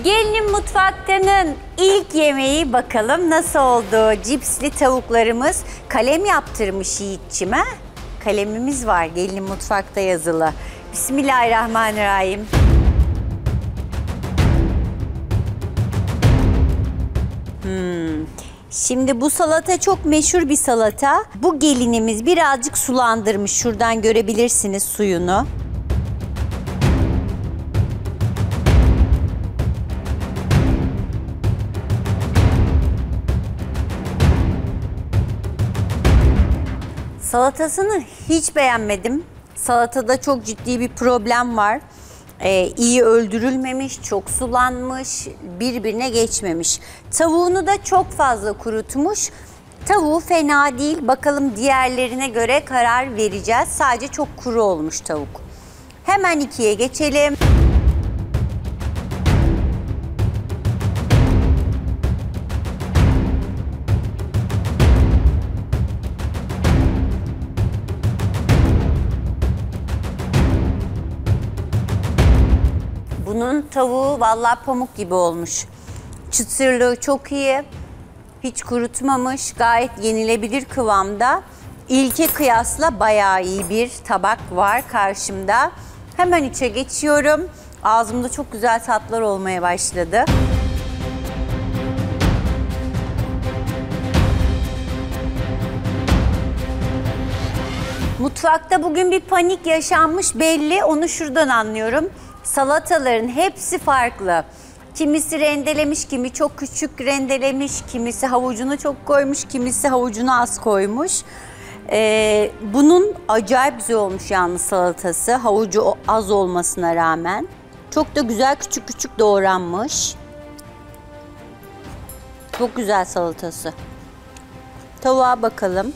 Gelinin mutfaktanın ilk yemeği bakalım nasıl oldu? Cipsli tavuklarımız kalem yaptırmış Yiğitçime. Kalemimiz var gelinin mutfakta yazılı. Bismillahirrahmanirrahim. Şimdi bu salata çok meşhur bir salata. Bu gelinimiz birazcık sulandırmış. Şuradan görebilirsiniz suyunu. Salatasını hiç beğenmedim. Salatada çok ciddi bir problem var. İyi öldürülmemiş, çok sulanmış, birbirine geçmemiş. Tavuğunu da çok fazla kurutmuş. Tavuğu fena değil. Bakalım diğerlerine göre karar vereceğiz. Sadece çok kuru olmuş tavuk. Hemen ikiye geçelim. Bunun tavuğu vallahi pamuk gibi olmuş. Çıtırlığı çok iyi. Hiç kurutmamış. Gayet yenilebilir kıvamda. İlke kıyasla bayağı iyi bir tabak var karşımda. Hemen içe geçiyorum. Ağzımda çok güzel tatlar olmaya başladı. Mutfakta bugün bir panik yaşanmış belli. Onu şuradan anlıyorum. Salataların hepsi farklı. Kimisi rendelemiş, kimi çok küçük rendelemiş, kimisi havucunu çok koymuş, kimisi havucunu az koymuş. Bunun acayip güzel olmuş yalnız salatası, havucu az olmasına rağmen. Çok da güzel küçük küçük doğranmış. Çok güzel salatası. Tavuğa bakalım.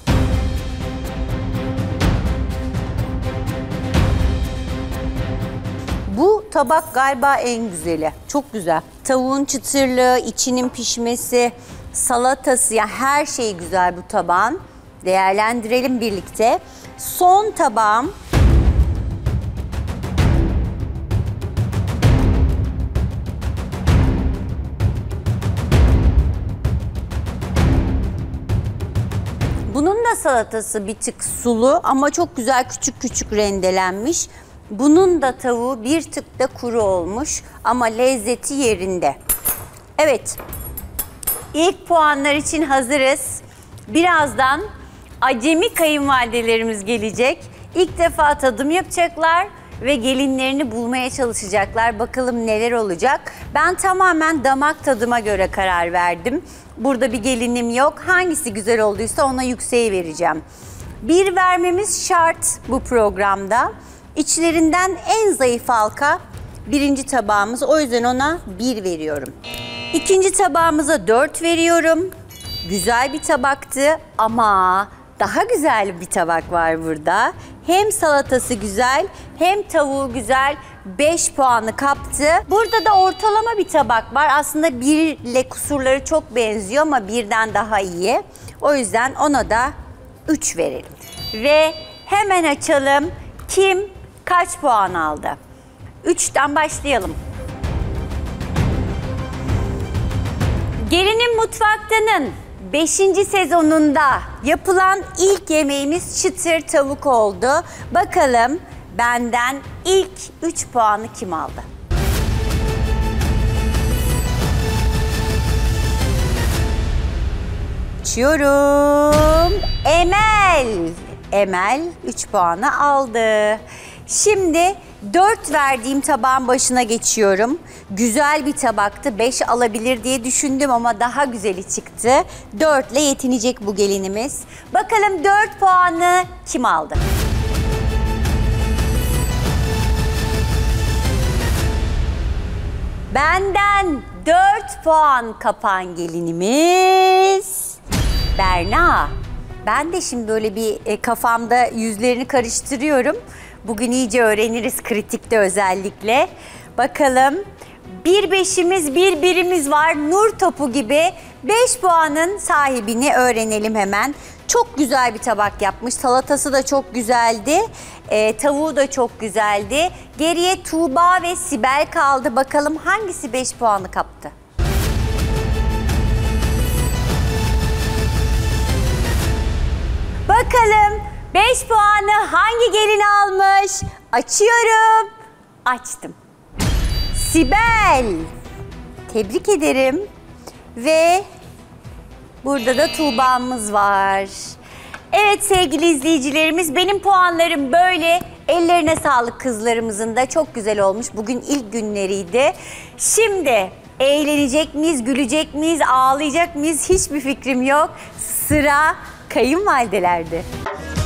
Bu tabak galiba en güzeli. Çok güzel. Tavuğun çıtırlığı, içinin pişmesi, salatası, yani her şey güzel bu tabağın. Değerlendirelim birlikte. Son tabağım. Bunun da salatası bir tık sulu ama çok güzel küçük küçük rendelenmiş. Bunun da tavuğu bir tık da kuru olmuş ama lezzeti yerinde. Evet, ilk puanlar için hazırız. Birazdan acemi kayınvalidelerimiz gelecek. İlk defa tadım yapacaklar ve gelinlerini bulmaya çalışacaklar. Bakalım neler olacak. Ben tamamen damak tadıma göre karar verdim. Burada bir gelinim yok. Hangisi güzel olduysa ona yükseği vereceğim. Bir vermemiz şart bu programda. İçlerinden en zayıf halka birinci tabağımız. O yüzden ona 1 veriyorum. İkinci tabağımıza 4 veriyorum. Güzel bir tabaktı ama daha güzel bir tabak var burada. Hem salatası güzel hem tavuğu güzel. 5 puanı kaptı. Burada da ortalama bir tabak var. Aslında 1 ile kusurları çok benziyor ama 1'den daha iyi. O yüzden ona da 3 verelim. Ve hemen açalım. Kim kaç puan aldı? 3'ten başlayalım. Gelinin Mutfaktan'ın 5. sezonunda yapılan ilk yemeğimiz çıtır tavuk oldu. Bakalım benden ilk 3 puanı kim aldı? Açıyorum. Emel. Emel 3 puanı aldı. Şimdi 4 verdiğim tabağın başına geçiyorum. Güzel bir tabaktı. 5 alabilir diye düşündüm ama daha güzeli çıktı. 4 ile yetinecek bu gelinimiz. Bakalım 4 puanı kim aldı? Benden 4 puan kapan gelinimiz Berna. Ben de şimdi böyle bir kafamda yüzlerini karıştırıyorum. Bugün iyice öğreniriz kritikte özellikle. Bakalım bir beşimiz, bir birimiz var. Nur topu gibi 5 puanın sahibini öğrenelim hemen. Çok güzel bir tabak yapmış. Salatası da çok güzeldi. Tavuğu da çok güzeldi. Geriye Tuğba ve Sibel kaldı. Bakalım hangisi 5 puanı kaptı? Bakalım 5 puanı hangi gelin almış? Açıyorum. Açtım. Sibel. Tebrik ederim. Ve burada da Tuğba'mız var. Evet sevgili izleyicilerimiz, benim puanlarım böyle. Ellerine sağlık kızlarımızın da, çok güzel olmuş. Bugün ilk günleriydi. Şimdi eğlenecek miyiz, gülecek miyiz, ağlayacak mıyız hiçbir fikrim yok. Sıra kayınvalidelerde.